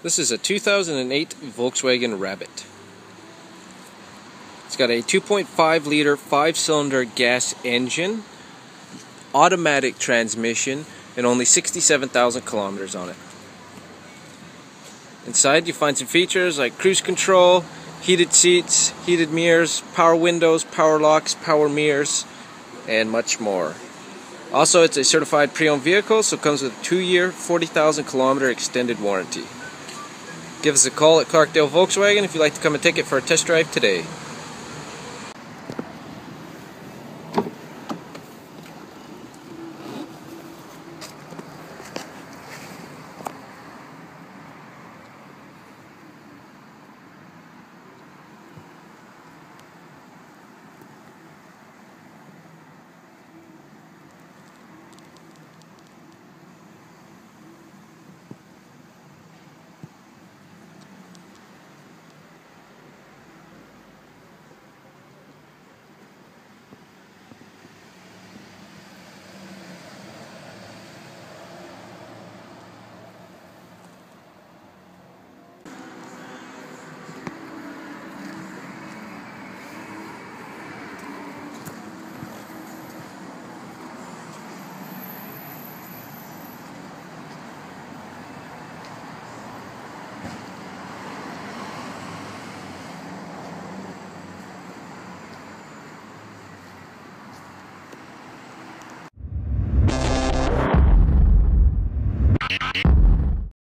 This is a 2008 Volkswagen Rabbit. It's got a 2.5 liter 5-cylinder gas engine, automatic transmission, and only 67,000 kilometers on it. Inside you find some features like cruise control, heated seats, heated mirrors, power windows, power locks, power mirrors, and much more. Also, it's a certified pre-owned vehicle, so it comes with a 2-year, 40,000 kilometer extended warranty. Give us a call at Clarkdale Volkswagen if you'd like to come and take it for a test drive today.